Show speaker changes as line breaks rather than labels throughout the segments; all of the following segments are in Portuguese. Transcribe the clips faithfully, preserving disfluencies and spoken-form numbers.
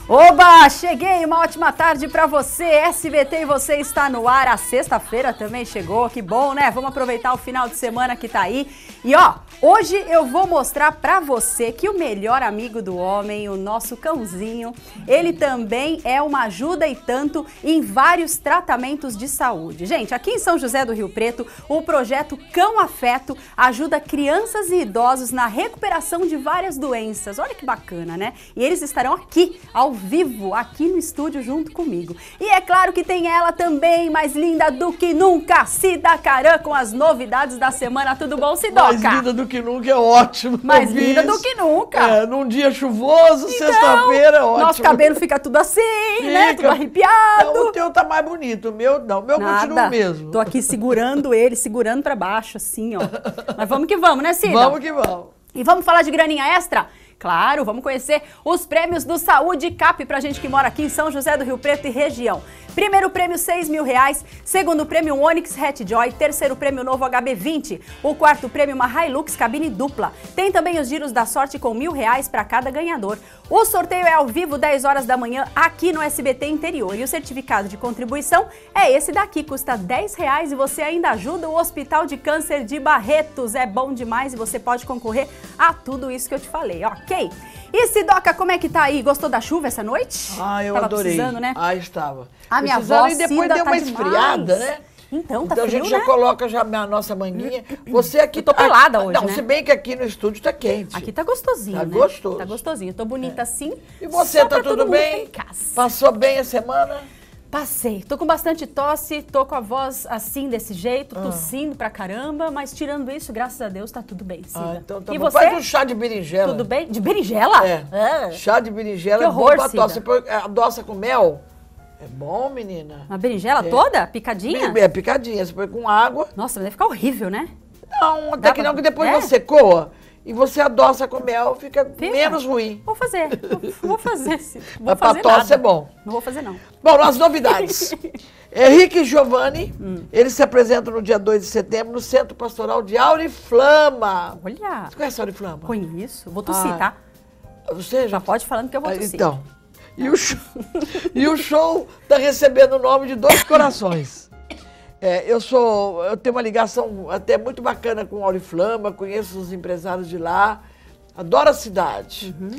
Oba, cheguei, uma ótima tarde pra você, S B T e você está no ar, a sexta-feira também chegou, que bom, né? Vamos aproveitar o final de semana que tá aí. E ó, hoje eu vou mostrar pra você que o melhor amigo do homem, o nosso cãozinho, ele também é uma ajuda e tanto em vários tratamentos de saúde. Gente, aqui em São José do Rio Preto, o projeto Cão Afeto ajuda crianças e idosos na recuperação de várias doenças. Olha que bacana, né? E eles estarão aqui, ao vivo, aqui no estúdio junto comigo. E é claro que tem ela também, mais linda do que nunca, Cida Caran, com as novidades da semana. Tudo bom, Cidoca?
Mais linda do que nunca é ótimo.
Mais linda do que nunca.
É, num dia chuvoso, então, sexta-feira é ótimo.
Nosso cabelo fica tudo assim, fica, né? Tudo arrepiado.
Não, o teu tá mais bonito, o meu não, o meu
Nada.
continua o mesmo.
Tô aqui segurando ele, segurando pra baixo, assim, ó. Mas vamos que vamos, né, Cida?
Vamos que vamos.
E vamos falar de graninha extra? Claro, vamos conhecer os prêmios do Saúde Cap pra gente que mora aqui em São José do Rio Preto e região. Primeiro prêmio, seis mil reais. Segundo prêmio, Onix Hatchjoy. Terceiro prêmio, novo H B vinte. O quarto prêmio, uma Hilux cabine dupla. Tem também os giros da sorte com mil reais para cada ganhador. O sorteio é ao vivo, dez horas da manhã, aqui no S B T Interior. E o certificado de contribuição é esse daqui, custa dez reais e você ainda ajuda o Hospital de Câncer de Barretos. É bom demais e você pode concorrer a tudo isso que eu te falei, ok? E Cidoca, como é que tá aí? Gostou da chuva essa noite?
Ah, eu
Tava
adorei.
Precisando, né?
Ah, esava.
A minha avó,
e depois
Cida,
deu
tá
uma
demais.
esfriada, né?
Então, tá
então
frio,
a gente já
né?
coloca já a nossa manguinha. Você aqui...
Tô pelada hoje,
Não,
né?
se bem que aqui no estúdio tá quente.
Aqui tá gostosinho,
Tá
né?
gostoso.
Tá gostosinho. Tô bonita
É.
assim.
E você,
só
tá
pra
tudo
todo mundo
bem?
ficar em casa.
Passou bem a semana?
Passei. Tô com bastante tosse, tô com a voz assim, desse jeito,
Ah.
tossindo pra caramba, mas tirando isso, graças a Deus, tá tudo bem, Cida.
Ah, então tá
e
bom.
você?
Faz um chá de berinjela.
Tudo bem? De berinjela?
É.
Ah.
Chá de berinjela
Que
é
horror,
bom pra
Cida.
tosse. Você põe, adoça com mel. É bom, menina.
Uma berinjela
É.
toda? Picadinha?
É picadinha. Você põe com água.
Nossa, mas vai ficar horrível, né?
Não, até
Dá
que
pra-
não, que depois
É?
você coa e você adoça com mel, fica,
Fica?
menos ruim.
Vou fazer. Vou- Vou fazer, Cida. Vou
Mas pra
fazer
tosse
nada.
é bom.
Não vou fazer, não.
Bom, as novidades. Henrique e Giovanni,
Hum.
eles se apresentam no dia dois de setembro no Centro Pastoral de Auriflama.
Olha,
Você conhece Auriflama?
conheço. Vou tossir,
Ah,
tá?
Você
Já
já
pode falando que eu vou
Ah,
tossir.
Então, e o show, e o show tá recebendo o nome de dois corações. É, eu sou, eu tenho uma ligação até muito bacana com Auriflama, conheço os empresários de lá, adoro a cidade.
Uhum.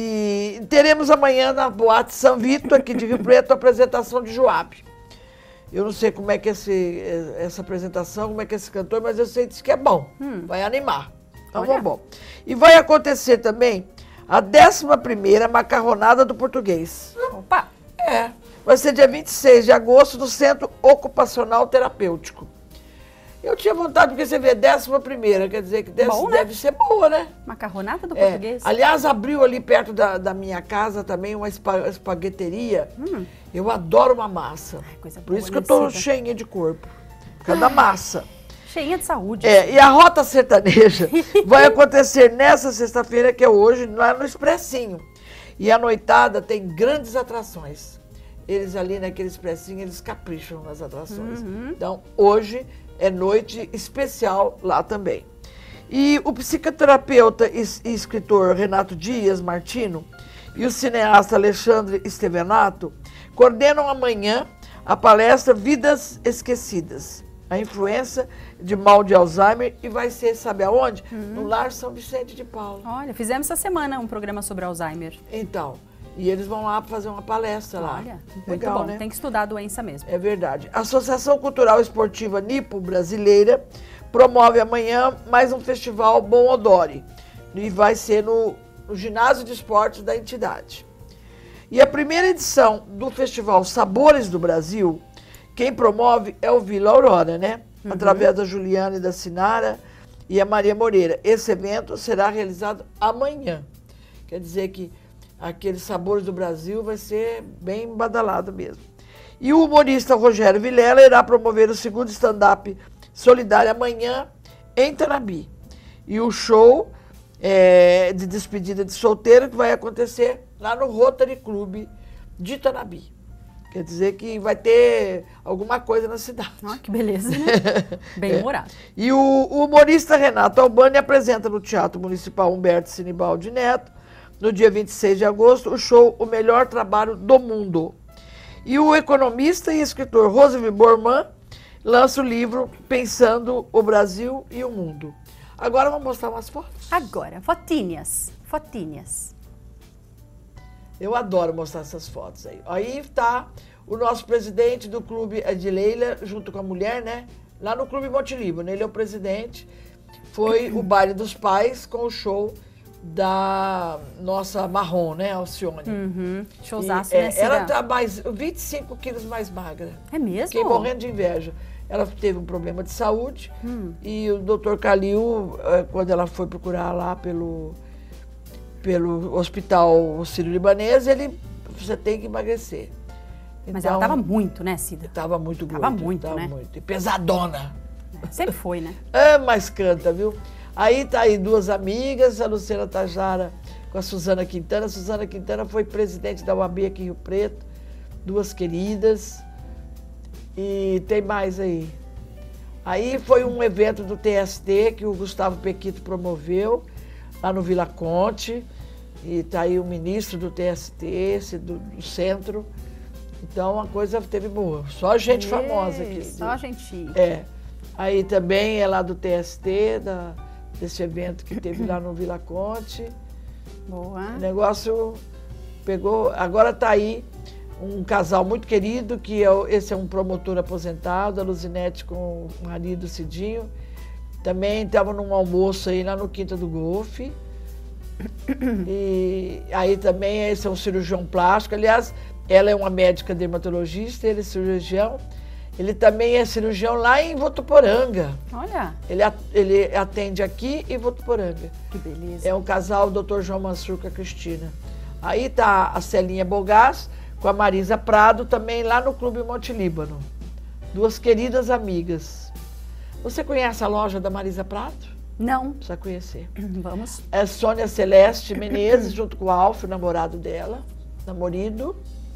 E teremos amanhã na Boate São Vitor, aqui de Rio Preto, a apresentação de Joab. Eu não sei como é que é esse, essa apresentação, como é que é esse cantor, mas eu sei que é bom, vai animar. Então,
Olha.
vamos bom. E vai acontecer também a décima primeira macarronada do português.
Opa!
É. Vai ser dia vinte e seis de agosto no Centro Ocupacional Terapêutico. Eu tinha vontade, porque você vê, décima primeira, quer dizer que deve,
Bom, né?
deve ser boa, né?
Macarronada do
É.
português?
Aliás, abriu ali perto da, da minha casa também uma espa- espagueteria.
Hum.
Eu adoro uma massa.
Ai, coisa
Por
boa,
isso que eu
né,
tô
Cida?
cheinha de corpo. Por causa da massa.
Cheinha de saúde.
É, e a Rota Sertaneja vai acontecer nessa sexta-feira, que é hoje, lá no Expressinho. E a noitada tem grandes atrações. Eles ali naquele Expressinho, eles capricham nas atrações.
Uhum.
Então, hoje é noite especial lá também. E o psicoterapeuta e e escritor Renato Dias Martino e o cineasta Alexandre Stevenato coordenam amanhã a palestra Vidas Esquecidas, a influência de mal de Alzheimer, e vai ser, sabe aonde? No Lar São Vicente de Paulo.
Olha, fizemos essa semana um programa sobre Alzheimer.
Então, e eles vão lá fazer uma palestra lá.
Olha, muito
Legal,
bom.
né?
Tem que estudar a doença mesmo.
É verdade. A Associação Cultural Esportiva Nipo Brasileira promove amanhã mais um festival Bom Odore. E vai ser no, no Ginásio de Esportes da entidade. E a primeira edição do Festival Sabores do Brasil, quem promove é o Vila Aurora, né?
Uhum.
Através da Juliana e da Sinara e a Maria Moreira. Esse evento será realizado amanhã. Quer dizer que aqueles Sabores do Brasil vai ser bem badalado mesmo. E o humorista Rogério Vilela irá promover o segundo stand-up solidário amanhã em Tanabi. E o show é, de despedida de solteiro que vai acontecer lá no Rotary Club de Tanabi. Quer dizer que vai ter alguma coisa na cidade.
Olha que beleza, né? Bem humorado.
E o, o humorista Renato Albani apresenta no Teatro Municipal Humberto Sinibaldi Neto, no dia vinte e seis de agosto, o show O Melhor Trabalho do Mundo. E o economista e escritor Roosevelt Borman lança o livro Pensando o Brasil e o Mundo. Agora vamos mostrar umas fotos.
Agora, fotinhas, fotinhas.
Eu adoro mostrar essas fotos aí. Aí está o nosso presidente do Clube Edileila, junto com a mulher, né? Lá no Clube Monte Líbano. Ele é o presidente. Foi o baile dos pais com o show da nossa Marrom, né, Alcione.
Uhum. Showzaço,
e,
né,
é, ela tá mais, vinte e cinco quilos mais magra.
É mesmo?
Fiquei morrendo de inveja. Ela teve um problema de saúde
hum.
e o doutor Calil, quando ela foi procurar lá pelo, pelo hospital sírio-libanês, ele, você tem que emagrecer.
Mas
então,
ela tava muito, né, Cida?
Tava muito gorda.
Tava muito,
tava
né?
muito. E pesadona.
É, sempre foi, né?
É, mas canta, viu? Aí tá aí duas amigas, a Luciana Tajara com a Suzana Quintana. A Suzana Quintana foi presidente da U A B aqui em Rio Preto. Duas queridas. E tem mais aí. Aí foi um evento do T S T que o Gustavo Pequito promoveu, lá no Vila Conte. E tá aí o ministro do T S T, esse do, do centro. Então a coisa teve boa. Só gente
Ei,
famosa aqui.
Só gente.
É. Aí também é lá do T S T, da, desse evento que teve lá no Vila Conte.
Boa.
O negócio pegou. Agora tá aí um casal muito querido, que é, esse é um promotor aposentado, a Luzinete com o marido Cidinho. Também estavam num almoço aí lá no Quinta do Golfe. E aí também esse é um cirurgião plástico. Aliás, ela é uma médica dermatologista, ele é cirurgião. Ele também é cirurgião lá em Votuporanga.
Olha.
Ele, ele atende aqui em Votuporanga.
Que beleza.
É um casal, o doutor João Mansur com a Cristina. Aí tá a Celinha Bogás com a Marisa Prado, também lá no Clube Monte Líbano. Duas queridas amigas. Você conhece a loja da Marisa Prado?
Não.
Precisa conhecer.
Vamos.
É Sônia Celeste Menezes, junto com o Alf, o namorado dela, namorido.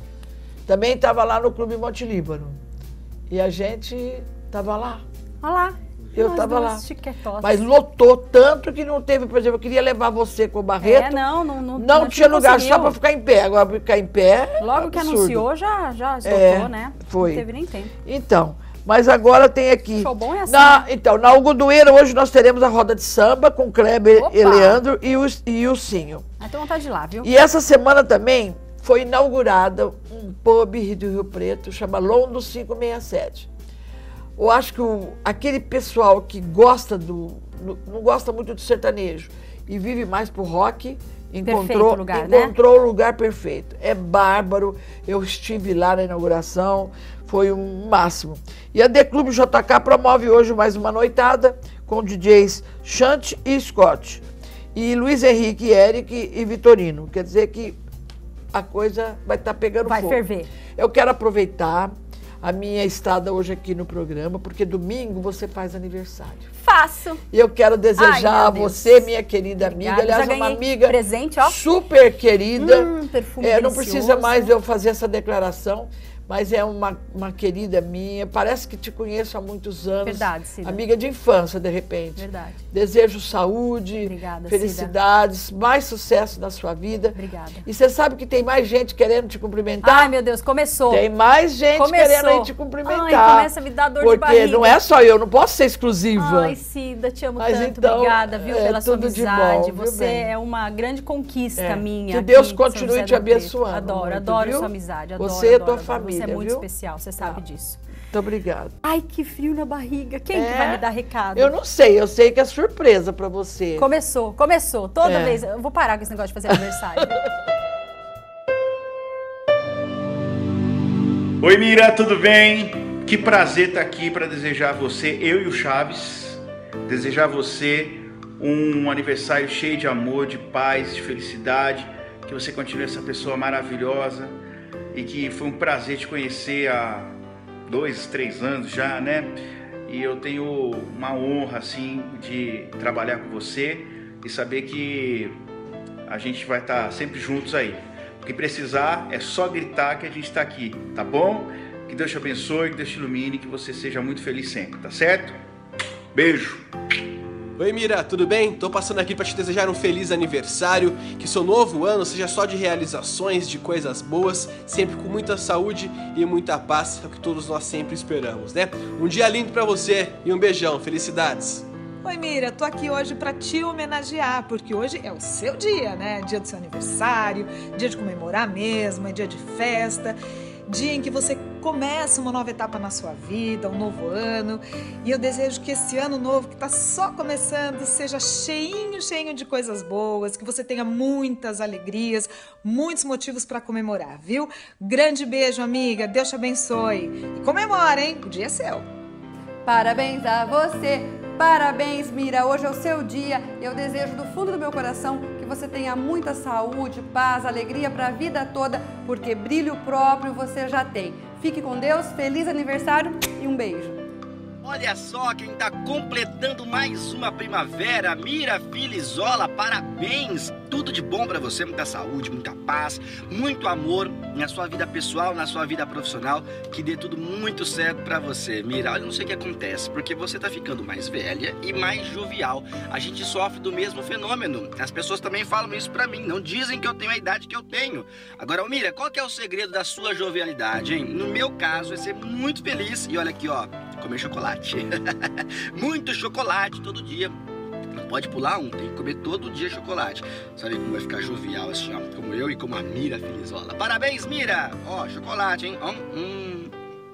Também estava lá no Clube Monte Líbano. E a gente estava lá.
Olha lá.
Eu
Nós
estava
duas
lá.
chiquetosas.
Mas lotou tanto que não teve, por exemplo, eu queria levar você com o Barreto.
É, não, não, não,
não, não tinha lugar
conseguiu.
só para ficar em pé. Agora ficar em pé.
Logo
absurdo.
que anunciou, já, já esgotou,
É,
né?
foi.
Não teve nem tempo.
Então, mas agora tem aqui.
Show bom é assim,
na,
né?
Então, na Algodoeira, hoje nós teremos a roda de samba com Kleber
Opa!
e Leandro e o, e o Cinho.
Aí tem vontade de ir lá, viu?
E essa semana também foi inaugurada um pub do Rio Preto, chama Londo cinco seis sete. Eu acho que o, aquele pessoal que gosta do, não gosta muito do sertanejo e vive mais pro rock, encontrou,
lugar,
encontrou
né?
o lugar perfeito. É bárbaro, eu estive lá na inauguração, foi um máximo. E a The Clube J K promove hoje mais uma noitada com D Js Chante e Scott. E Luiz Henrique, Eric e Vitorino. Quer dizer que a coisa vai estar tá pegando
vai
fogo.
Vai ferver.
Eu quero aproveitar a minha estada hoje aqui no programa, porque domingo você faz aniversário.
Faço.
E eu quero desejar
Ai,
a você, minha querida
Obrigada.
amiga, aliás,
Já
uma
ganhei
amiga
presente, ó.
super querida.
Hum, perfume
é, não
delicioso.
precisa mais eu fazer essa declaração, mas é uma, uma querida minha. Parece que te conheço há muitos anos.
Verdade, Cida.
Amiga de infância, de repente.
Verdade.
Desejo saúde,
Obrigada,
felicidades, Cida. Mais sucesso na sua vida.
Obrigada.
E você sabe que tem mais gente querendo te cumprimentar?
Ai, meu Deus, começou.
Tem mais gente
começou.
querendo aí te cumprimentar.
Ai, começa a me dar dor
porque
de barriga.
não é só eu, não posso ser exclusiva.
Ai, Cida, te amo
Mas
tanto.
então,
Obrigada, viu,
é
pela sua
tudo de
amizade.
bom, viu,
Você
bem?
é uma grande conquista
É.
minha.
Que
aqui
Deus
em São
continue
José
te
do Preto.
abençoando
Adoro,
muito,
adoro
viu?
sua amizade. Adoro,
Você e a
adoro,
tua
adoro.
família,
Você é muito
viu?
especial, você sabe
Tá.
disso.
Muito obrigada.
Ai, que frio na barriga. Quem
É,
que vai me dar recado?
Eu não sei, eu sei que é surpresa pra você.
Começou, começou. Toda
É.
vez. Eu vou parar com esse negócio de fazer aniversário.
Oi, Mira, tudo bem? Que prazer estar aqui para desejar a você, eu e o Chaves, desejar a você um aniversário cheio de amor, de paz, de felicidade, que você continue essa pessoa maravilhosa e que foi um prazer te conhecer há dois, três anos já, né? E eu tenho uma honra, assim, de trabalhar com você e saber que a gente vai estar sempre juntos aí. O que precisar é só gritar que a gente está aqui, tá bom? Que Deus te abençoe, que Deus te ilumine, que você seja muito feliz sempre, tá certo? Beijo!
Oi Mira, tudo bem? Tô passando aqui para te desejar um feliz aniversário, que seu novo ano seja só de realizações, de coisas boas, sempre com muita saúde e muita paz, é o que todos nós sempre esperamos, né? Um dia lindo para você e um beijão, felicidades!
Oi Mira, tô aqui hoje para te homenagear, porque hoje é o seu dia, né? Dia do seu aniversário, dia de comemorar mesmo, é dia de festa, dia em que você começa uma nova etapa na sua vida, um novo ano. E eu desejo que esse ano novo, que tá só começando, seja cheinho, cheinho de coisas boas, que você tenha muitas alegrias, muitos motivos para comemorar, viu? Grande beijo, amiga, Deus te abençoe. E comemora, hein? O dia é seu.
Parabéns a você, parabéns Mira, hoje é o seu dia. Eu desejo do fundo do meu coração que você tenha muita saúde, paz, alegria para a vida toda, porque brilho próprio você já tem. Fique com Deus, feliz aniversário e um beijo.
Olha só quem está completando mais uma primavera, Mira Filizola, parabéns! Tudo de bom para você, muita saúde, muita paz, muito amor na sua vida pessoal, na sua vida profissional, que dê tudo muito certo para você. Mira, olha, não sei o que acontece, porque você tá ficando mais velha e mais jovial. A gente sofre do mesmo fenômeno. As pessoas também falam isso para mim, não dizem que eu tenho a idade que eu tenho. Agora, Mira, qual que é o segredo da sua jovialidade, hein? No meu caso, é ser muito feliz e olha aqui, ó, comer chocolate. Muito chocolate todo dia. Não pode pular um, tem que comer todo dia chocolate. Sabe como vai ficar jovial assim, ó, como eu e como a Mira Filizola. Parabéns, Mira! Ó, chocolate, hein? Hum, hum.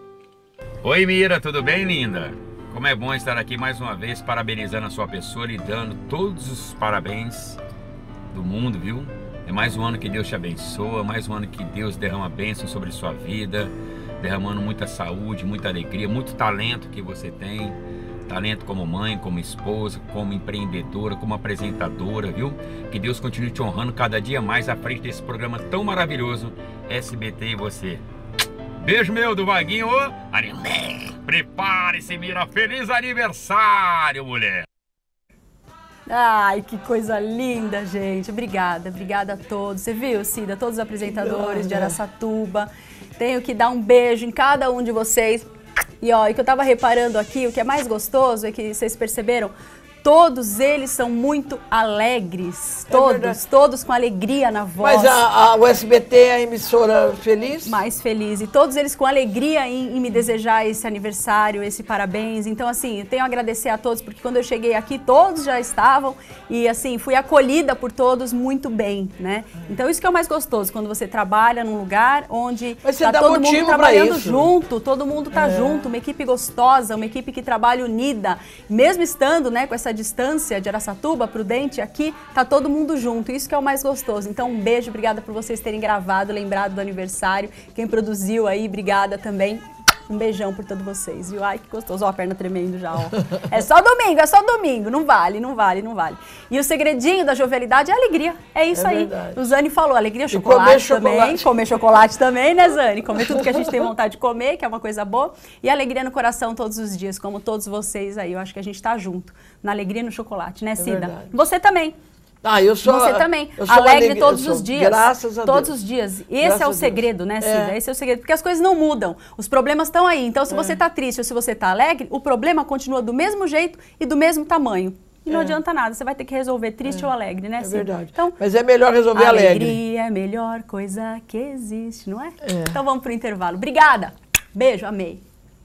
Oi, Mira, tudo bem, linda? Como é bom estar aqui mais uma vez parabenizando a sua pessoa e dando todos os parabéns do mundo, viu? É mais um ano que Deus te abençoa, mais um ano que Deus derrama bênção sobre sua vida, derramando muita saúde, muita alegria, muito talento que você tem. Talento como mãe, como esposa, como empreendedora, como apresentadora, viu? Que Deus continue te honrando cada dia mais à frente desse programa tão maravilhoso, S B T e você. Beijo meu do Vaguinho. Prepare-se, Mira. Feliz aniversário, mulher.
Ai, que coisa linda, gente. Obrigada, obrigada a todos. Você viu, Cida? Todos os apresentadores de Araçatuba. Tenho que dar um beijo em cada um de vocês. E ó, o que eu tava reparando aqui, o que é mais gostoso é que vocês perceberam, todos eles são muito alegres, é todos, verdade. Todos com alegria na voz.
Mas a, a, o S B T é a emissora feliz?
Mais feliz, e todos eles com alegria em, em me desejar esse aniversário, esse parabéns. Então assim, eu tenho a agradecer a todos, porque quando eu cheguei aqui, todos já estavam, e assim, fui acolhida por todos muito bem, né? Então isso que é o mais gostoso, quando você trabalha num lugar onde tá todo mundo trabalhando junto, todo mundo tá é. junto, uma equipe gostosa, uma equipe que trabalha unida, mesmo estando, né, com essa distância de Araçatuba, Prudente, aqui, tá todo mundo junto, isso que é o mais gostoso. Então um beijo, obrigada por vocês terem gravado, lembrado do aniversário, quem produziu aí, obrigada também. Um beijão por todos vocês, viu? Ai, que gostoso. Ó, a perna tremendo já, ó. É só domingo, é só domingo. Não vale, não vale, não vale. E o segredinho da jovialidade é a alegria. É isso é aí. Verdade. O Zani falou, alegria, chocolate também. Chocolate. Comer chocolate também, né, Zani? Comer tudo que a gente tem vontade de comer, que é uma coisa boa. E alegria no coração todos os dias, como todos vocês aí. Eu acho que a gente tá junto. Na alegria e no chocolate, né, Cida? É verdade. Você também.
Ah, eu sou,
Você também,
eu sou
alegre
alegre,
todos
sou,
os dias,
graças a
todos
Deus.
os dias. Esse
Graças
é o segredo, né, Cida?
É.
Esse é o segredo, porque as coisas não mudam, os problemas estão aí. Então, se é. você está triste ou se você está alegre, o problema continua do mesmo jeito e do mesmo tamanho. E não é. adianta nada, você vai ter que resolver triste é. ou alegre, né, Cida?
É verdade.
Então,
mas é melhor resolver
a
alegre.
Alegria é a melhor coisa que existe, não é? é? Então vamos pro intervalo. Obrigada! Beijo, amei!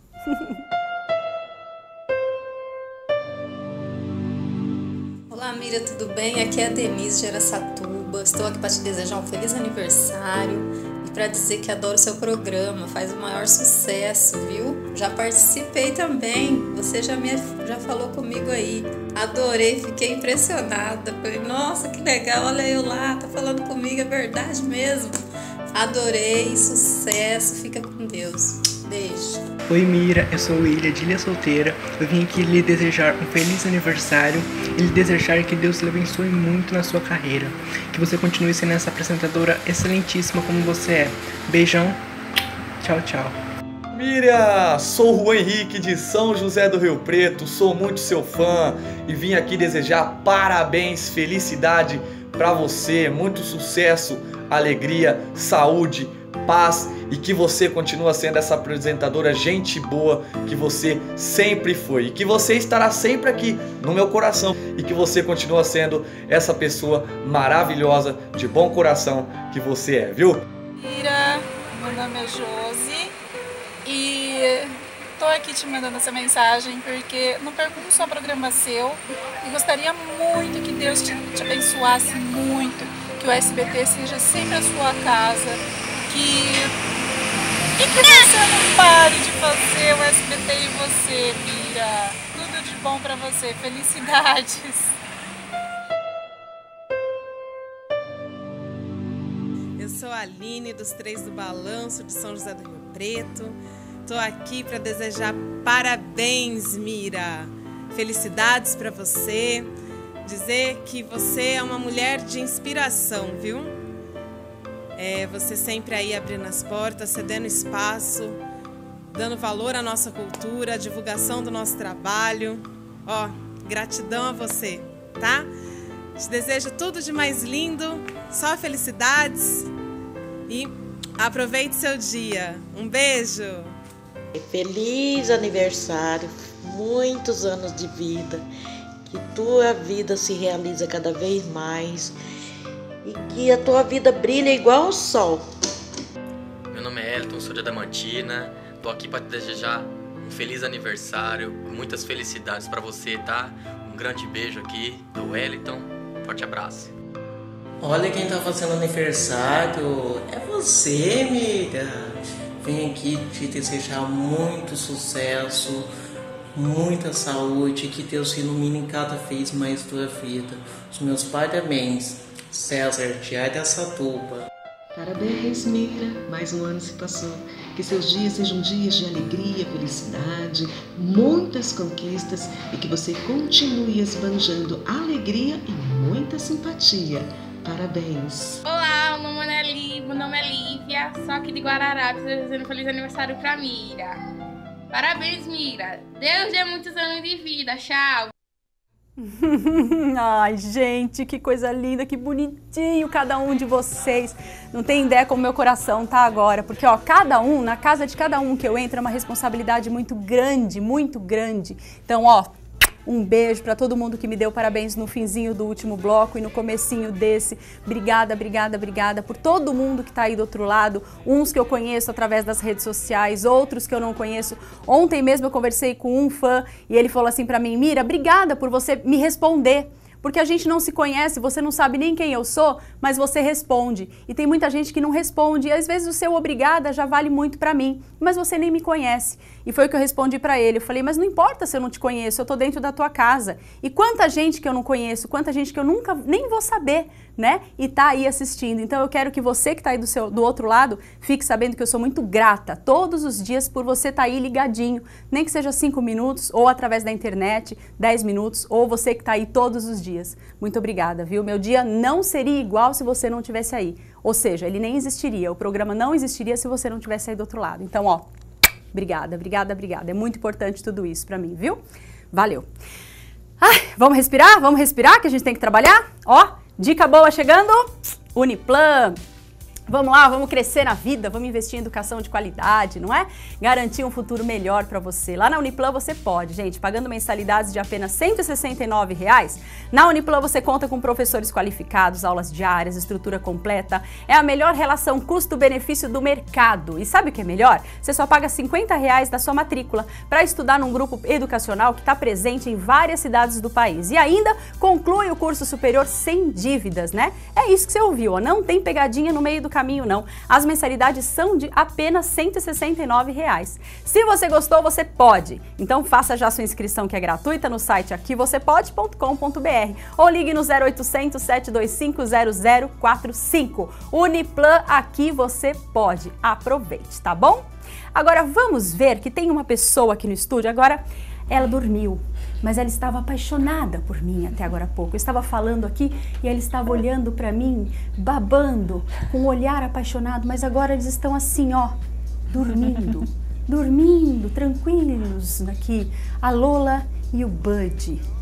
Olá, Mira, tudo bem? Aqui é a Denise de Araçatuba. Estou aqui para te desejar um feliz aniversário e para dizer que adoro o seu programa, faz o maior sucesso, viu? Já participei também, você já, me, já falou comigo aí. Adorei, fiquei impressionada. Falei, nossa, que legal, olha eu lá, tá falando comigo, é verdade mesmo. Adorei, sucesso, fica com Deus. Beijo.
Oi Mira, eu sou o William de Ilha Solteira. Eu vim aqui lhe desejar um feliz aniversário e lhe desejar que Deus lhe abençoe muito na sua carreira. Que você continue sendo essa apresentadora excelentíssima como você é. Beijão, tchau, tchau.
Mira, sou o Juan Henrique de São José do Rio Preto, sou muito seu fã e vim aqui desejar parabéns, felicidade pra você, muito sucesso, alegria, saúde, paz e que você continua sendo essa apresentadora gente boa que você sempre foi. E que você estará sempre aqui no meu coração e que você continua sendo essa pessoa maravilhosa, de bom coração que você é, viu?
Mira, meu nome é Josi e tô aqui te mandando essa mensagem porque não perco um só programa seu e gostaria muito que Deus te, te abençoasse muito, que o S B T seja sempre a sua casa, que, e que você não pare de fazer o S B T e você, Mira. Tudo de bom pra você, felicidades!
Eu sou a Aline, dos Três do Balanço, de São José do Rio Preto. Tô aqui para desejar parabéns, Mira. Felicidades para você. Dizer que você é uma mulher de inspiração, viu? É, você sempre aí abrindo as portas, cedendo espaço, dando valor à nossa cultura, à divulgação do nosso trabalho. Ó, gratidão a você, tá? Te desejo tudo de mais lindo, só felicidades e aproveite seu dia. Um beijo!
Feliz aniversário, muitos anos de vida, que tua vida se realiza cada vez mais e que a tua vida brilha igual o sol.
Meu nome é Elton, sou de Adamantina, tô aqui para te desejar um feliz aniversário, muitas felicidades para você, tá? Um grande beijo aqui do Wellington, forte abraço.
Olha quem tá fazendo aniversário, é você, amiga. Vem aqui te desejar muito sucesso, muita saúde, que Deus ilumine cada vez mais tua vida. Os meus parabéns, César de Araçatuba.
Parabéns, Mira, mais um ano se passou. Que seus dias sejam dias de alegria, felicidade, muitas conquistas e que você continue esbanjando alegria e muita simpatia. Parabéns!
Olá, meu nome é Lívia, meu nome é Lívia, só aqui de Guararapes, desejando um feliz aniversário pra Mira. Parabéns, Mira. Deus dê muitos anos de vida. Tchau.
Ai, gente, que coisa linda, que bonitinho cada um de vocês. Não tem ideia como meu coração tá agora, porque ó, cada um, na casa de cada um que eu entro é uma responsabilidade muito grande, muito grande. Então, ó, um beijo para todo mundo que me deu parabéns no finzinho do último bloco e no comecinho desse. Obrigada, obrigada, obrigada por todo mundo que tá aí do outro lado. Uns que eu conheço através das redes sociais, outros que eu não conheço. Ontem mesmo eu conversei com um fã e ele falou assim para mim: Mira, obrigada por você me responder. Porque a gente não se conhece, você não sabe nem quem eu sou, mas você responde. E tem muita gente que não responde, e às vezes o seu obrigada já vale muito pra mim, mas você nem me conhece. E foi o que eu respondi pra ele, eu falei, mas não importa se eu não te conheço, eu tô dentro da tua casa. E quanta gente que eu não conheço, quanta gente que eu nunca nem vou saber, né? E tá aí assistindo. Então eu quero que você que tá aí do, seu, do outro lado, fique sabendo que eu sou muito grata todos os dias por você estar tá aí ligadinho, nem que seja cinco minutos, ou através da internet, dez minutos, ou você que tá aí todos os dias. Muito obrigada, viu? Meu dia não seria igual se você não estivesse aí. Ou seja, ele nem existiria, o programa não existiria se você não estivesse aí do outro lado. Então, ó, obrigada, obrigada, obrigada. É muito importante tudo isso pra mim, viu? Valeu. Ai, vamos respirar? Vamos respirar que a gente tem que trabalhar? Ó, dica boa chegando. Uniplan. Vamos lá, vamos crescer na vida, vamos investir em educação de qualidade, não é? Garantir um futuro melhor para você. Lá na Uniplan você pode, gente, pagando mensalidades de apenas cento e sessenta e nove reais. Na Uniplan você conta com professores qualificados, aulas diárias, estrutura completa. É a melhor relação custo-benefício do mercado. E sabe o que é melhor? Você só paga cinquenta reais da sua matrícula para estudar num grupo educacional que está presente em várias cidades do país. E ainda conclui o curso superior sem dívidas, né? É isso que você ouviu, ó. Não tem pegadinha no meio do caminho não. As mensalidades são de apenas cento e sessenta e nove reais. Se você gostou, você pode. Então faça já sua inscrição que é gratuita no site aqui você pode ponto com ponto br ou ligue no zero oitocentos, sete dois cinco, zero zero quatro cinco. Uniplan, aqui você pode. Aproveite, tá bom? Agora vamos ver que tem uma pessoa aqui no estúdio. Agora ela dormiu, mas ela estava apaixonada por mim até agora há pouco. Eu estava falando aqui e ela estava olhando para mim, babando, com um olhar apaixonado, mas agora eles estão assim, ó, dormindo, dormindo, tranquilos aqui. A Lola e o Bud.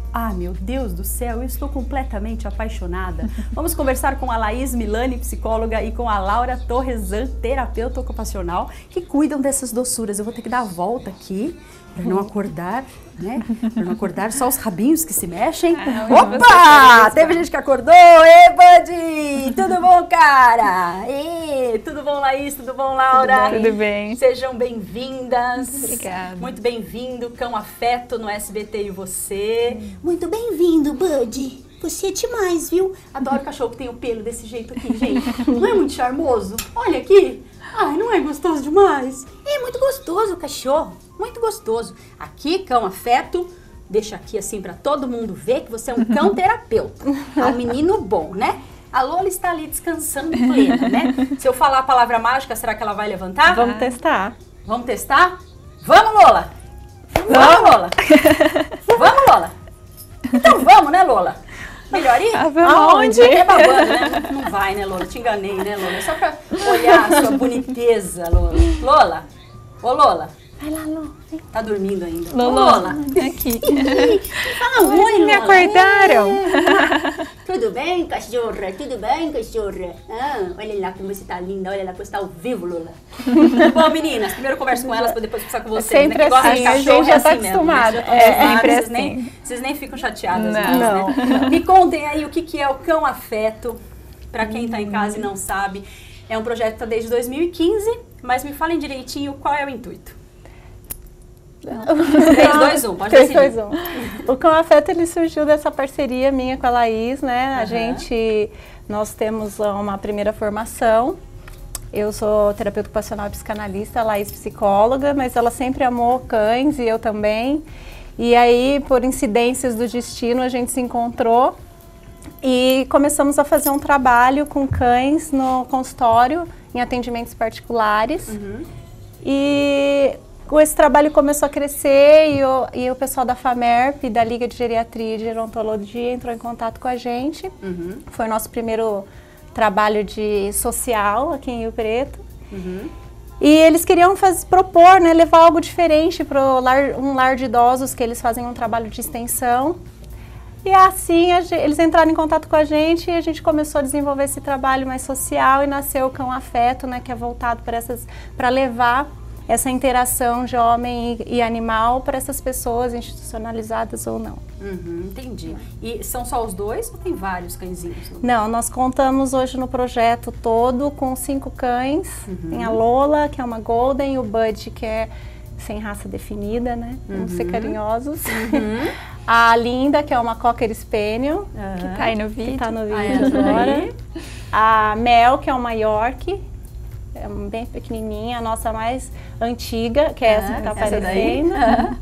Ah, meu Deus do céu, eu estou completamente apaixonada. Vamos conversar com a Laís Milani, psicóloga, e com a Laura Torresan, terapeuta ocupacional, que cuidam dessas doçuras. Eu vou ter que dar a volta aqui para não acordar, né? Para não acordar só os rabinhos que se mexem. Ah, opa! Teve gente que acordou. Ê, Budi! Tudo bom, cara? Ê, tudo bom, Laís? Tudo bom, Laura?
Tudo bem. Tudo bem.
Sejam bem-vindas.
Obrigada.
Muito bem-vindo, Cão Afeto no S B T e você.
Muito bem-vindo, Budi. Você é demais, viu?
Adoro cachorro que tem o pelo desse jeito aqui, gente. Não é muito charmoso? Olha aqui. Ai, não é gostoso demais?
É muito gostoso o cachorro. Muito gostoso.
Aqui, Cão Afeto, deixa aqui assim pra todo mundo ver que você é um cão terapeuta. É um menino bom, né? A Lola está ali descansando plena, né? Se eu falar a palavra mágica, será que ela vai levantar?
Vamos testar.
Vamos testar? Vamos, Lola! Vamos, Lola! Vamos, Lola! Então vamos, né, Lola? Melhor ir?
Ah, aonde?
Até babando, né? Não, não vai, né, Lola? Te enganei, né, Lola? É só pra olhar a sua boniteza, Lola. Lola? Ô, Lola.
Vai lá, Lola.
Tá dormindo ainda.
Lola, Lola. Aqui.
Fala oi, Lola.
Me acordaram.
É. Tudo bem, cachorra? Tudo bem, cachorra? Ah, olha lá como você tá linda. Olha lá como você tá ao vivo, Lola.
Bom, meninas, primeiro eu converso com elas pra depois conversar com vocês.
Sempre
né? Que
assim,
de
a gente já
é
tá
assim
acostumada.
Mesmo,
é, é sempre
vocês,
assim.
nem, vocês nem ficam chateadas
não,
mais,
não,
né?
não.
Me contem aí o que, que é o Cão Afeto, pra quem tá em casa e não sabe. É um projeto que tá desde dois mil e quinze, mas me falem direitinho qual é o intuito. três, dois, um, pode decidir.
três, dois, um. O Cão Afeto, ele surgiu dessa parceria minha com a Laís, né? A
Uhum.
gente, nós temos uma primeira formação. Eu sou terapeuta ocupacional e psicanalista, a Laís psicóloga, mas ela sempre amou cães e eu também. E aí, por incidências do destino, a gente se encontrou e começamos a fazer um trabalho com cães no consultório, em atendimentos particulares.
Uhum.
E esse trabalho começou a crescer e o, e o pessoal da FAMERP, da Liga de Geriatria e Gerontologia, entrou em contato com a gente.
Uhum.
Foi o nosso primeiro trabalho de social aqui em Rio Preto.
Uhum.
E eles queriam faz, propor, né, levar algo diferente para lar, um lar de idosos, que eles fazem um trabalho de extensão. E assim a, eles entraram em contato com a gente e a gente começou a desenvolver esse trabalho mais social e nasceu o Cão Afeto, né, que é voltado para essas, para levar essa interação de homem e, e animal para essas pessoas institucionalizadas ou não.
Uhum, entendi. E são só os dois ou tem vários cãezinhos?
Não, nós contamos hoje no projeto todo com cinco cães.
Uhum.
Tem a Lola, que é uma Golden, o Bud, que é sem raça definida, né? Vamos
Uhum.
ser carinhosos.
Uhum.
A Linda, que é uma Cocker Spaniel,
uhum.
que tá aí no vídeo. Que tá no vídeo
ah,
agora. A Mel, que é uma York, é bem pequenininha, a nossa mais antiga, que é essa
ah,
que tá
essa
aparecendo.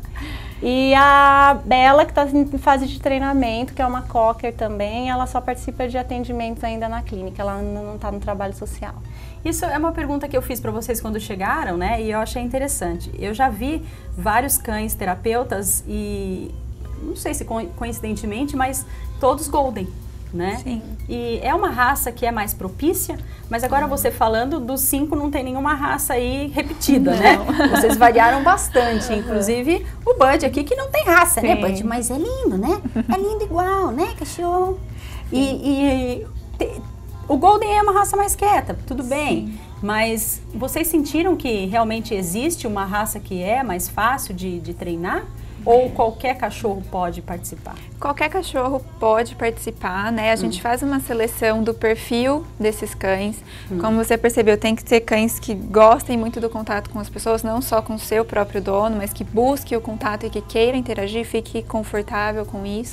E a Bela, que está em fase de treinamento, que é uma Cocker também, ela só participa de atendimentos ainda na clínica, ela ainda não está no trabalho social.
Isso é uma pergunta que eu fiz para vocês quando chegaram, né? E eu achei interessante. Eu já vi vários cães terapeutas e, não sei se coincidentemente, mas todos Golden, né?
Sim.
E é uma raça que é mais propícia, mas agora você falando, dos cinco não tem nenhuma raça aí repetida, não. né? Vocês variaram bastante, inclusive o Bud aqui, que não tem raça,
Sim.
né, Bud?
Mas é lindo, né? É lindo igual, né, cachorro?
E, e te, o Golden é uma raça mais quieta, tudo bem. Sim. Mas vocês sentiram que realmente existe uma raça que é mais fácil de, de treinar? Ou qualquer cachorro pode participar?
Qualquer cachorro pode participar, né? A gente hum. faz uma seleção do perfil desses cães. Hum. Como você percebeu, tem que ter cães que gostem muito do contato com as pessoas, não só com o seu próprio dono, mas que busque o contato e que queira interagir, fique confortável com isso.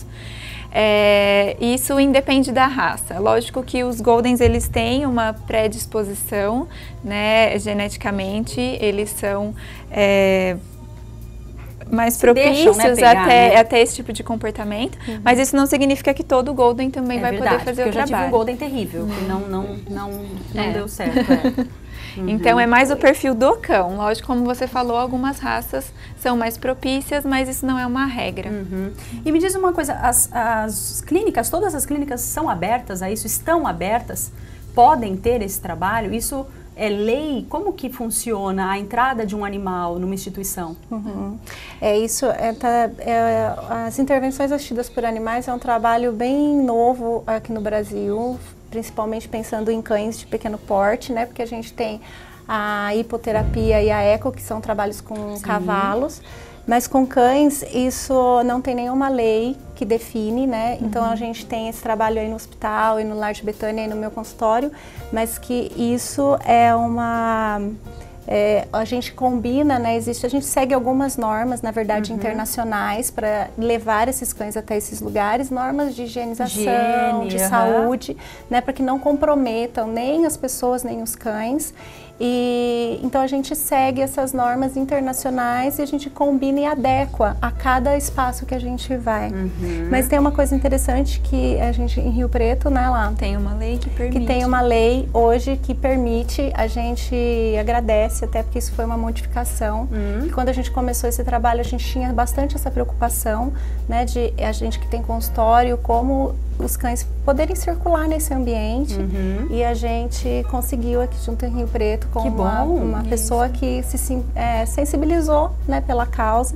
É, isso independe da raça. Lógico que os Goldens, eles têm uma predisposição, né? Geneticamente, eles são... É, mais propícios,
deixam, né, pegar,
até,
né?
até esse tipo de comportamento, uhum. mas isso não significa que todo Golden também
é
vai
verdade,
poder fazer o
eu
trabalho.
Eu já tive um Golden terrível, uhum. que não, não, não, não
é.
deu certo. É.
Uhum. Então é mais o perfil do cão. Lógico, como você falou, algumas raças são mais propícias, mas isso não é uma regra.
Uhum. E me diz uma coisa, as, as clínicas, todas as clínicas são abertas a isso? Estão abertas? Podem ter esse trabalho? Isso é lei? Como que funciona a entrada de um animal numa instituição?
Uhum. É isso, é, tá, é, as intervenções assistidas por animais é um trabalho bem novo aqui no Brasil, principalmente pensando em cães de pequeno porte, né? Porque a gente tem a hipoterapia e a eco, que são trabalhos com Sim. cavalos. Mas com cães, isso não tem nenhuma lei que define, né? Uhum. Então a gente tem esse trabalho aí no hospital e no Lar de Betânia e no meu consultório, mas que isso é uma... É, a gente combina, né? Existe, a gente segue algumas normas, na verdade, uhum. internacionais para levar esses cães até esses lugares, normas de higienização, Higiene, de uhum. saúde, né? Para que não comprometam nem as pessoas, nem os cães. E então a gente segue essas normas internacionais e a gente combina e adequa a cada espaço que a gente vai. Uhum. Mas tem uma coisa interessante que a gente em Rio Preto, né, lá
tem uma lei que permite.
Que tem uma lei hoje que permite, a gente agradece até porque isso foi uma modificação. Uhum. E quando a gente começou esse trabalho a gente tinha bastante essa preocupação, né, de a gente que tem consultório, como os cães poderem circular nesse ambiente. Uhum. E a gente conseguiu aqui junto em Rio Preto com uma, uma pessoa que se é, sensibilizou, né, pela causa.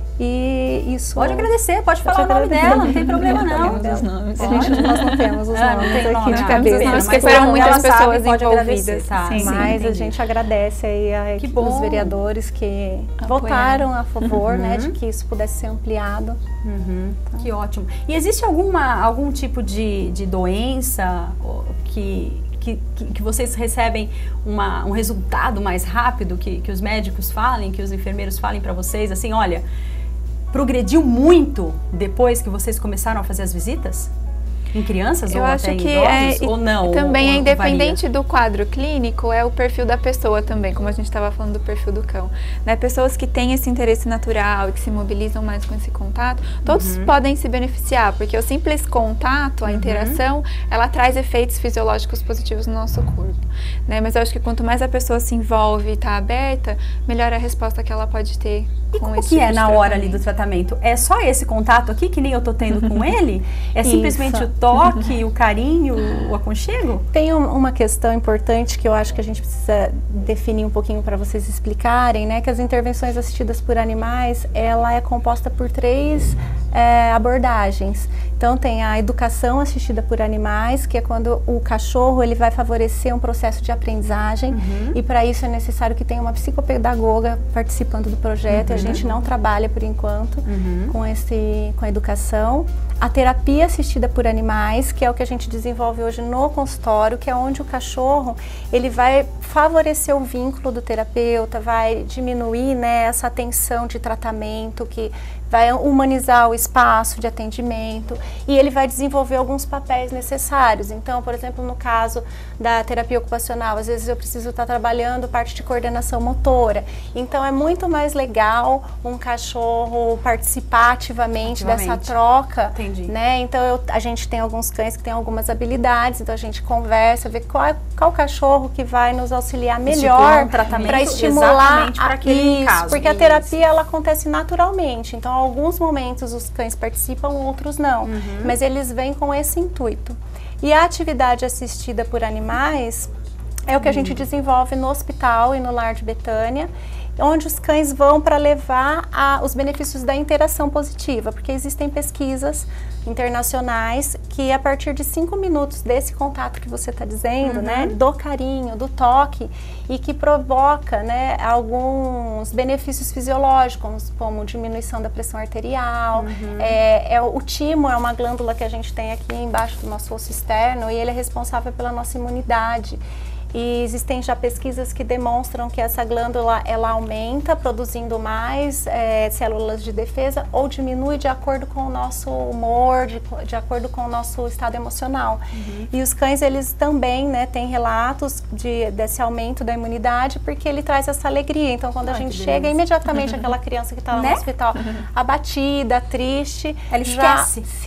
E isso...
Pode agradecer, pode falar o nome dela, não tem problema não.
Temos os nomes. Gente, nós não temos os
ah,
nomes
não tem
aqui
nome,
de
não,
cabeça.
Não,
porque
foram
muitas pessoas
sabe,
envolvidas.
Tá?
Sim, mas sim, a gente agradece aí a equipe dos vereadores que Apoiar. votaram a favor, uhum. né, de que isso pudesse ser ampliado.
Uhum. Então. Que ótimo. E existe alguma, algum tipo de, de doença que... Que, que, que vocês recebem uma, um resultado mais rápido, que, que os médicos falem, que os enfermeiros falem para vocês, assim, olha, progrediu muito depois que vocês começaram a fazer as visitas? Em crianças
Eu
ou
acho
até em
que
idosos?
É,
ou não?
Também
ou,
é independente
varia?
do quadro clínico, é o perfil da pessoa também, como a gente estava falando do perfil do cão. Né? Pessoas que têm esse interesse natural e que se mobilizam mais com esse contato, todos uhum. podem se beneficiar, porque o simples contato, a uhum. interação, ela traz efeitos fisiológicos positivos no nosso corpo. Né? Mas eu acho que quanto mais a pessoa se envolve e está aberta, melhor a resposta que ela pode ter.
E como que é na hora ali do tratamento? É só esse contato aqui, que nem eu tô tendo com ele? É simplesmente o toque, o carinho, o aconchego?
Tem um, uma questão importante que eu acho que a gente precisa definir um pouquinho para vocês explicarem, né? Que as intervenções assistidas por animais, ela é composta por três é, abordagens. Então tem a educação assistida por animais, que é quando o cachorro ele vai favorecer um processo de aprendizagem, uhum. e para isso é necessário que tenha uma psicopedagoga participando do projeto. Uhum. A gente não trabalha por enquanto uhum. com, esse, com a educação. A terapia assistida por animais, que é o que a gente desenvolve hoje no consultório, que é onde o cachorro ele vai favorecer o vínculo do terapeuta, vai diminuir, né, essa tensão de tratamento, que vai humanizar o espaço de atendimento e ele vai desenvolver alguns papéis necessários. Então, por exemplo, no caso da terapia ocupacional, às vezes eu preciso estar trabalhando parte de coordenação motora. Então, é muito mais legal um cachorro participar ativamente, ativamente. dessa troca. Entendi. Né? Então, eu, a gente tem alguns cães que têm algumas habilidades, então a gente conversa, vê qual, qual cachorro que vai nos auxiliar melhor
um
para estimular
para aquele
isso,
caso.
Porque a terapia ela acontece naturalmente. Então, alguns momentos os cães participam, outros não, uhum. mas eles vêm com esse intuito. E a atividade assistida por animais é o que a gente desenvolve no hospital e no Lar de Betânia, onde os cães vão para levar a, os benefícios da interação positiva, porque existem pesquisas internacionais que a partir de cinco minutos desse contato que você está dizendo, uhum. né, do carinho, do toque, e que provoca, né, alguns benefícios fisiológicos, como diminuição da pressão arterial, uhum. é, é, o timo é uma glândula que a gente tem aqui embaixo do nosso osso externo e ele é responsável pela nossa imunidade. E existem já pesquisas que demonstram que essa glândula ela aumenta, produzindo mais é, células de defesa, ou diminui de acordo com o nosso humor, de, de acordo com o nosso estado emocional. Uhum. E os cães, eles também, né, têm relatos de, desse aumento da imunidade, porque ele traz essa alegria. Então, quando Ai, a gente chega, imediatamente aquela criança que está né? no hospital uhum. abatida, triste,
ela
já,
esquece.
Sim.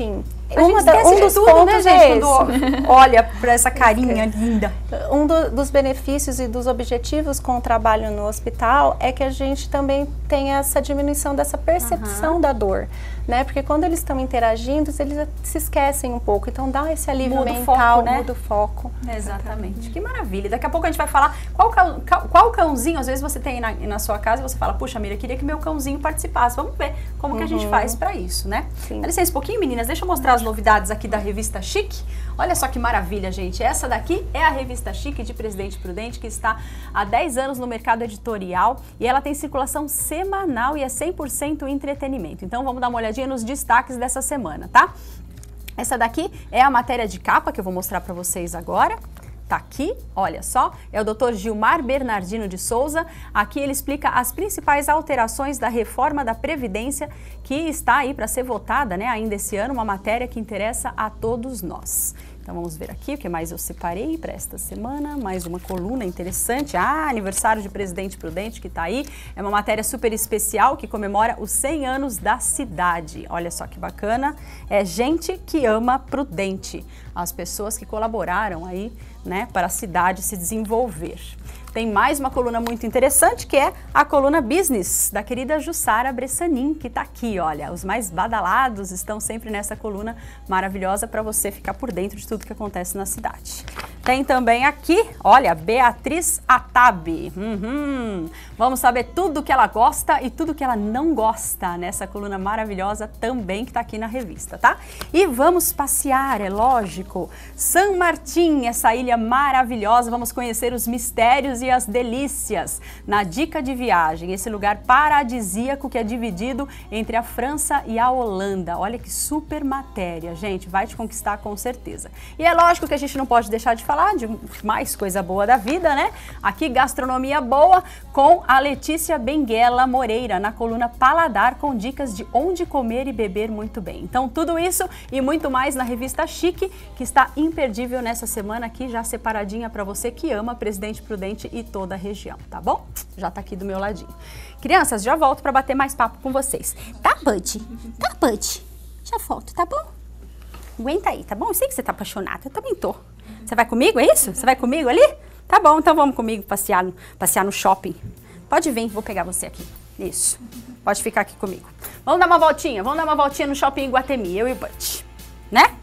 A gente
da, um
de
dos
tudo,
pontos
né,
é
gente,
esse.
quando olha para essa carinha linda.
Um do, dos benefícios e dos objetivos com o trabalho no hospital é que a gente também tem essa diminuição dessa percepção
Uhum.
da dor, né? Porque quando eles estão interagindo, eles se esquecem um pouco. Então dá esse alívio
Muda o
mental,
foco, né?
muda o foco.
Exatamente. Que maravilha. Daqui a pouco a gente vai falar qual, cão, qual cãozinho, às vezes você tem na, na sua casa e você fala, puxa, Mira, queria que meu cãozinho participasse. Vamos ver como que a gente
Uhum.
faz para isso, né? Dá licença um pouquinho, meninas. Deixa eu mostrar as novidades aqui da Revista Chique. Olha só que maravilha, gente. Essa daqui é a Revista Chique de Presidente Prudente, que está há dez anos no mercado editorial e ela tem circulação semanal e é cem por cento entretenimento. Então vamos dar uma olhadinha nos destaques dessa semana, tá? Essa daqui é a matéria de capa que eu vou mostrar para vocês agora. Tá aqui, olha só, é o doutor Gilmar Bernardino de Souza. Aqui ele explica as principais alterações da reforma da Previdência que está aí para ser votada, né, ainda esse ano, uma matéria que interessa a todos nós. Então vamos ver aqui o que mais eu separei para esta semana, mais uma coluna interessante. Ah, aniversário de Presidente Prudente que está aí, é uma matéria super especial que comemora os cem anos da cidade. Olha só que bacana, é gente que ama Prudente, as pessoas que colaboraram aí, né, para a cidade se desenvolver. Tem mais uma coluna muito interessante, que é a coluna Business, da querida Jussara Bressanin, que está aqui, olha. Os mais badalados estão sempre nessa coluna maravilhosa para você ficar por dentro de tudo que acontece na cidade. Tem também aqui, olha, Beatriz Atabe. Uhum. Vamos saber tudo que ela gosta e tudo que ela não gosta nessa coluna maravilhosa também que está aqui na revista, tá? E vamos passear, é lógico. San Martín, essa ilha maravilhosa, vamos conhecer os mistérios e as delícias na Dica de Viagem, esse lugar paradisíaco que é dividido entre a França e a Holanda. Olha que super matéria, gente, vai te conquistar com certeza. E é lógico que a gente não pode deixar de falar de mais coisa boa da vida, né? Aqui, gastronomia boa com a Letícia Benguela Moreira, na coluna Paladar, com dicas de onde comer e beber muito bem. Então, tudo isso e muito mais na Revista Chique, que está imperdível nessa semana aqui, já separadinha para você que ama Presidente Prudente e toda a região, tá bom? Já tá aqui do meu ladinho. Crianças, já volto para bater mais papo com vocês.
Tá, Bud? Tá, Bud? Já volto, tá bom?
Aguenta aí, tá bom? Eu sei que você tá apaixonada, eu também tô. Você vai comigo, é isso? Você vai comigo ali? Tá bom, então vamos comigo passear no, passear no shopping. Pode vir, vou pegar você aqui. Isso. Pode ficar aqui comigo. Vamos dar uma voltinha, vamos dar uma voltinha no shopping Iguatemi, eu e o Bud, né?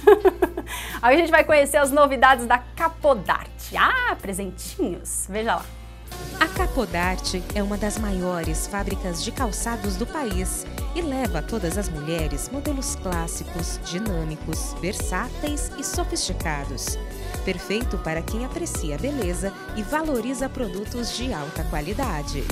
Aí a gente vai conhecer as novidades da Capodarte. Ah, presentinhos. Veja lá.
A Capodarte é uma das maiores fábricas de calçados do país e leva a todas as mulheres modelos clássicos, dinâmicos, versáteis e sofisticados. Perfeito para quem aprecia a beleza e valoriza produtos de alta qualidade.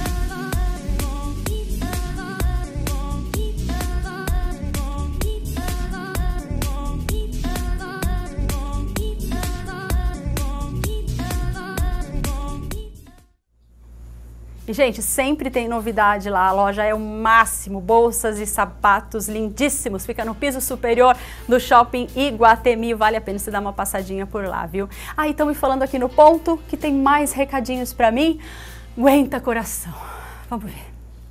E, gente, sempre tem novidade lá, a loja é o máximo, bolsas e sapatos lindíssimos, fica no piso superior do Shopping Iguatemi, vale a pena você dar uma passadinha por lá, viu? Ah, e estão me falando aqui no ponto que tem mais recadinhos pra mim, aguenta coração, vamos ver.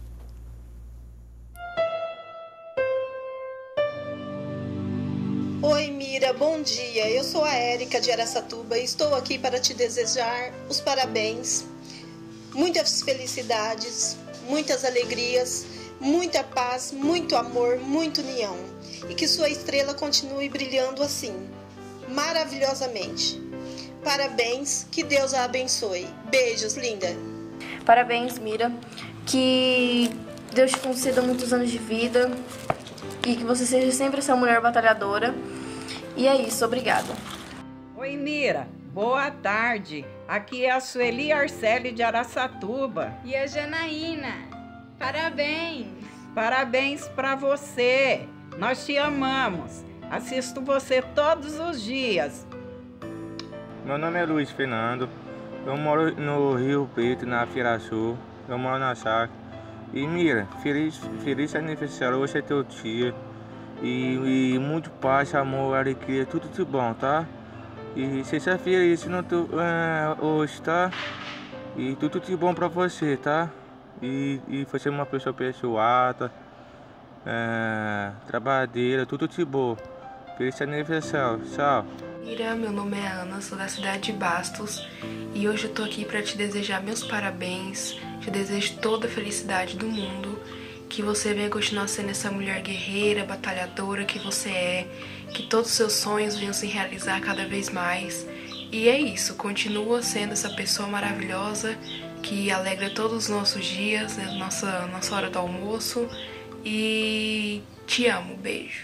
Oi, Mira, bom dia, eu sou a Érica de Araçatuba e estou aqui para te desejar os parabéns. Muitas felicidades, muitas alegrias, muita paz, muito amor, muito união. E que sua estrela continue brilhando assim, maravilhosamente. Parabéns, que Deus a abençoe. Beijos, linda.
Parabéns, Mira. Que Deus te conceda muitos anos de vida e que você seja sempre essa mulher batalhadora. E é isso, obrigada.
Oi, Mira. Boa tarde, aqui é a Sueli Arceli de Araçatuba.
E a Janaína, parabéns!
Parabéns para você, nós te amamos, assisto você todos os dias.
Meu nome é Luiz Fernando, eu moro no Rio Preto, na Feira Sul, eu moro na chácara. E Mira, feliz, feliz aniversário, hoje é teu dia. E, e muito paz, amor, alegria, tudo de bom, tá? E seja feliz no teu, uh, hoje, tá? E tudo de bom pra você, tá? E, e você é uma pessoa abençoada, uh, trabalhadeira, tudo de bom. Feliz aniversário. Tchau.
Mira, meu nome é Ana, sou da cidade de Bastos e hoje eu tô aqui para te desejar meus parabéns, te desejo toda a felicidade do mundo, que você venha continuar sendo essa mulher guerreira, batalhadora que você é, que todos os seus sonhos venham se realizar cada vez mais. E é isso, continua sendo essa pessoa maravilhosa que alegra todos os nossos dias, né, nossa, nossa hora do almoço, e te amo, beijo.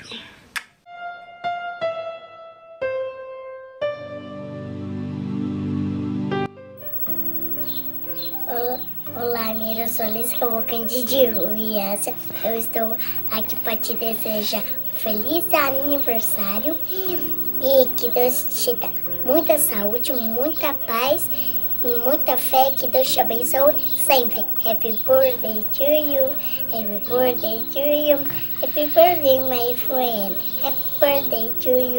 Olá, Mira, eu sou Alice Cavalcante de Ruiassa. Eu estou aqui para te desejar um feliz aniversário e que Deus te dê muita saúde, muita paz, muita fé, que Deus te abençoe sempre. Happy birthday to you, happy birthday to you, happy birthday my friend, happy birthday to you.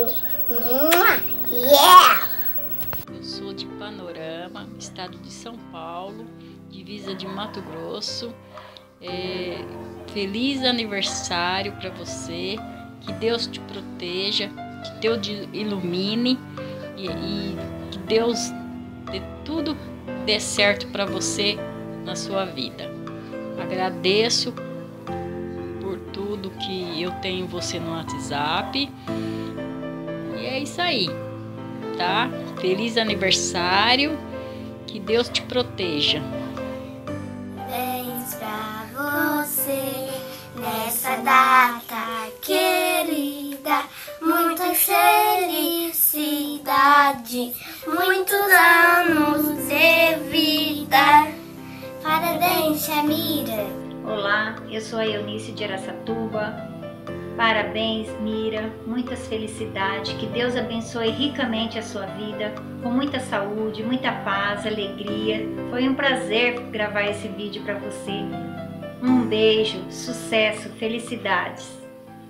Yeah!
Eu sou de Panorama, estado de São Paulo, divisa de Mato Grosso. É, feliz aniversário para você, que Deus te proteja, que Deus te ilumine e, e que Deus dê tudo dê certo para você na sua vida. Agradeço por tudo que eu tenho você no WhatsApp e é isso aí, tá? Feliz aniversário, que Deus te proteja.
Parabéns pra você nessa data querida, muita felicidade, muitos anos de vida. Parabéns, Shamira.
Olá, eu sou a Eunice de Araçatuba. Parabéns, Mira, muitas felicidades, que Deus abençoe ricamente a sua vida, com muita saúde, muita paz, alegria. Foi um prazer gravar esse vídeo para você. Um beijo, sucesso, felicidades.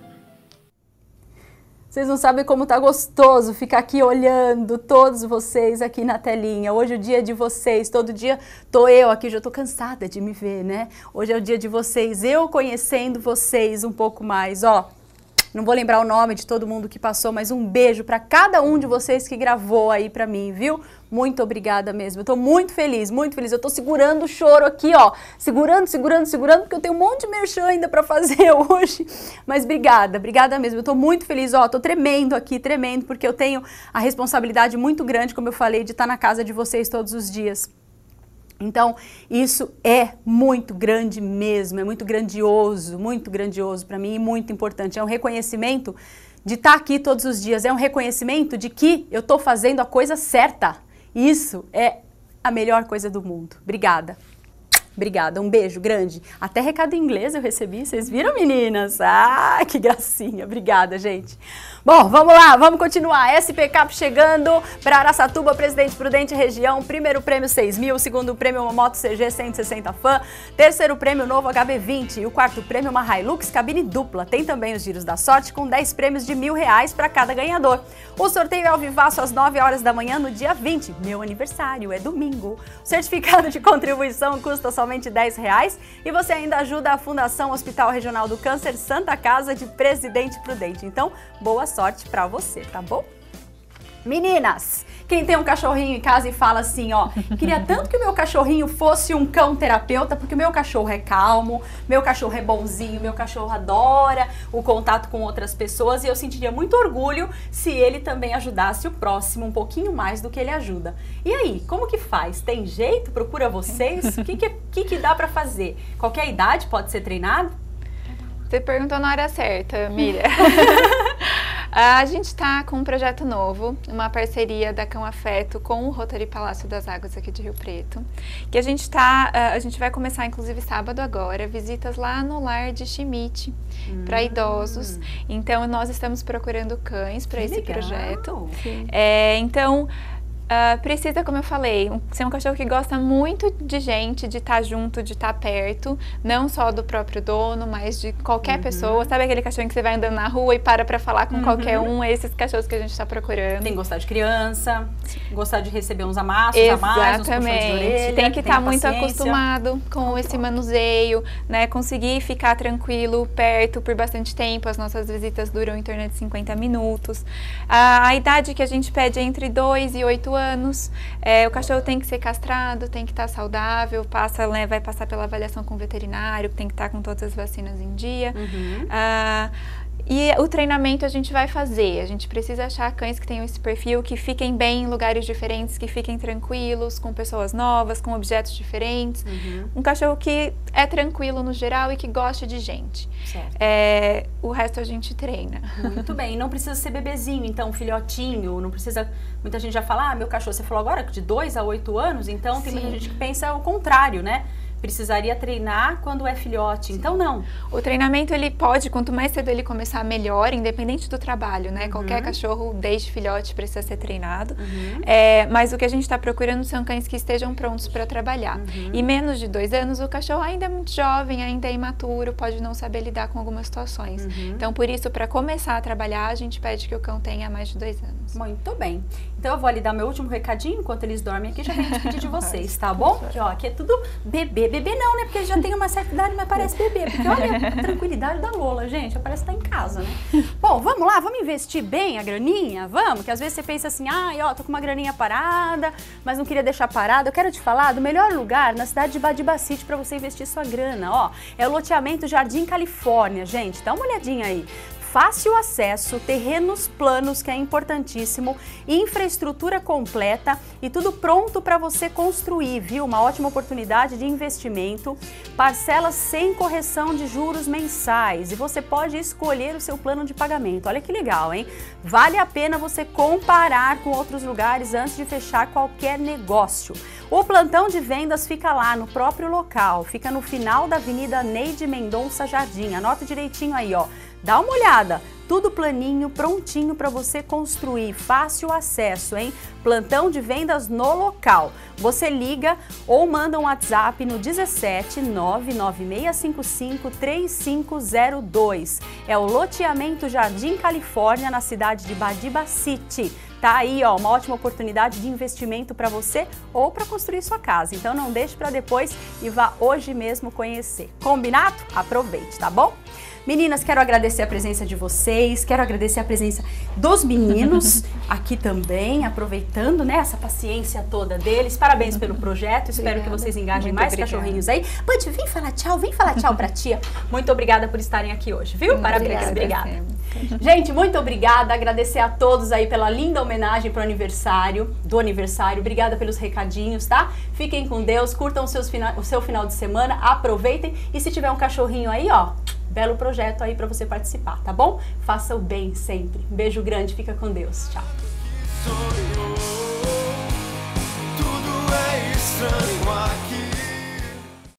Vocês não sabem como tá gostoso ficar aqui olhando todos vocês aqui na telinha. Hoje é o dia de vocês, todo dia tô eu aqui, já tô cansada de me ver, né? Hoje é o dia de vocês, eu conhecendo vocês um pouco mais, ó. Não vou lembrar o nome de todo mundo que passou, mas um beijo para cada um de vocês que gravou aí para mim, viu? Muito obrigada mesmo. Eu tô muito feliz, muito feliz. Eu tô segurando o choro aqui, ó. Segurando, segurando, segurando, porque eu tenho um monte de merchan ainda para fazer hoje. Mas obrigada, obrigada mesmo. Eu tô muito feliz, ó. Tô tremendo aqui, tremendo, porque eu tenho a responsabilidade muito grande, como eu falei, de estar na casa de vocês todos os dias. Então, isso é muito grande mesmo, é muito grandioso, muito grandioso para mim e muito importante. É um reconhecimento de estar aqui todos os dias, é um reconhecimento de que eu estou fazendo a coisa certa. Isso é a melhor coisa do mundo. Obrigada. Obrigada, um beijo grande. Até recado em inglês eu recebi, vocês viram, meninas? Ah, que gracinha. Obrigada, gente. Bom, vamos lá, vamos continuar. S P Cap chegando para Araçatuba, Presidente Prudente região. Primeiro prêmio seis mil, segundo prêmio uma moto C G cento e sessenta Fan, terceiro prêmio novo H B vinte e o quarto prêmio uma Hilux cabine dupla. Tem também os giros da sorte com dez prêmios de mil reais para cada ganhador. O sorteio é ao vivaço às nove horas da manhã no dia vinte. Meu aniversário é domingo. O certificado de contribuição custa somente dez reais e você ainda ajuda a Fundação Hospital Regional do Câncer Santa Casa de Presidente Prudente. Então, boa sorte pra você, tá bom? Meninas, quem tem um cachorrinho em casa e fala assim, ó, queria tanto que o meu cachorrinho fosse um cão terapeuta, porque o meu cachorro é calmo, meu cachorro é bonzinho, meu cachorro adora o contato com outras pessoas e eu sentiria muito orgulho se ele também ajudasse o próximo um pouquinho mais do que ele ajuda. E aí, como que faz? Tem jeito? Procura vocês? O que que, que que dá pra fazer? Qualquer idade pode ser treinado?
Você perguntou na hora certa, Mira. A gente está com um projeto novo, uma parceria da Cão Afeto com o Rotary Palácio das Águas aqui de Rio Preto, que a gente tá, a gente vai começar inclusive sábado agora, visitas lá no lar de Schmidt, hum. para idosos. Então nós estamos procurando cães para esse
legal.
projeto. É, então Uh, precisa, como eu falei, um, ser um cachorro que gosta muito de gente, de estar junto, de estar perto, não só do próprio dono, mas de qualquer uhum. pessoa. Sabe aquele cachorro que você vai andando na rua e para pra falar com uhum. qualquer um? É esses cachorros que a gente está procurando.
Tem que gostar de criança, gostar de receber uns amassos
Exatamente.
a mais, uns puxões de orelha.
Tem que estar muito
paciência.
acostumado com esse manuseio, né? Conseguir ficar tranquilo, perto por bastante tempo. As nossas visitas duram em torno de cinquenta minutos. A, a idade que a gente pede é entre dois e oito anos. É, o cachorro tem que ser castrado, tem que estar saudável, passa, né, vai passar pela avaliação com o veterinário, tem que estar com todas as vacinas em dia. Uhum. Ah, e o treinamento a gente vai fazer, a gente precisa achar cães que tenham esse perfil, que fiquem bem em lugares diferentes, que fiquem tranquilos, com pessoas novas, com objetos diferentes. Uhum. Um cachorro que é tranquilo no geral e que goste de gente. É, o resto a gente treina.
Muito bem, não precisa ser bebezinho, então filhotinho, não precisa... Muita gente já fala, ah, meu cachorro, você falou agora de dois a oito anos, então tem Sim. muita gente que pensa o contrário, né? Precisaria treinar quando é filhote, Sim. então não.
O treinamento ele pode, quanto mais cedo ele começar, melhor, independente do trabalho, né? Uhum. Qualquer cachorro, desde filhote, precisa ser treinado. Uhum. É, mas o que a gente está procurando são cães que estejam prontos para trabalhar. Uhum. E menos de dois anos, o cachorro ainda é muito jovem, ainda é imaturo, pode não saber lidar com algumas situações. Uhum. Então, por isso, para começar a trabalhar, a gente pede que o cão tenha mais de dois anos.
Muito bem. Então, eu vou ali dar meu último recadinho, enquanto eles dormem aqui, já venho despedir de vocês, tá bom? Que, ó, aqui é tudo bebê. Bebê não, né? Porque já tem uma certa idade, mas parece bebê. Porque olha a tranquilidade da Lola, gente. Parece estar em casa, né? Bom, vamos lá, vamos investir bem a graninha? Vamos? Que às vezes você pensa assim, ai, ó, tô com uma graninha parada, mas não queria deixar parada. Eu quero te falar do melhor lugar na cidade de Badiba City para você investir sua grana, ó. É o loteamento Jardim Califórnia, gente. Dá uma olhadinha aí. Fácil acesso, terrenos planos, que é importantíssimo, infraestrutura completa e tudo pronto para você construir, viu? Uma ótima oportunidade de investimento, parcelas sem correção de juros mensais e você pode escolher o seu plano de pagamento. Olha que legal, hein? Vale a pena você comparar com outros lugares antes de fechar qualquer negócio. O plantão de vendas fica lá no próprio local, fica no final da Avenida Neide Mendonça Jardim. Anota direitinho aí, ó. Dá uma olhada, tudo planinho, prontinho para você construir, fácil acesso, hein? Plantão de vendas no local. Você liga ou manda um WhatsApp no dezessete nove nove seis cinco cinco três cinco zero dois. É o loteamento Jardim Califórnia, na cidade de Badiba City. Tá aí, ó, uma ótima oportunidade de investimento para você ou para construir sua casa. Então não deixe para depois e vá hoje mesmo conhecer. Combinado? Aproveite, tá bom? Meninas, quero agradecer a presença de vocês, quero agradecer a presença dos meninos aqui também, aproveitando, né, essa paciência toda deles. Parabéns pelo projeto, espero obrigada. que vocês engajem Muito mais obrigada. cachorrinhos aí. Bud, vem falar tchau, vem falar tchau pra tia. Muito obrigada por estarem aqui hoje, viu? Muito Parabéns, obrigada. obrigada. Gente, muito obrigada, agradecer a todos aí pela linda homenagem pro aniversário, do aniversário. Obrigada pelos recadinhos, tá? Fiquem com Deus, curtam os seus fina- o seu final de semana, aproveitem e se tiver um cachorrinho aí, ó, belo projeto aí pra você participar, tá bom? Faça o bem sempre. Um beijo grande, fica com Deus. Tchau.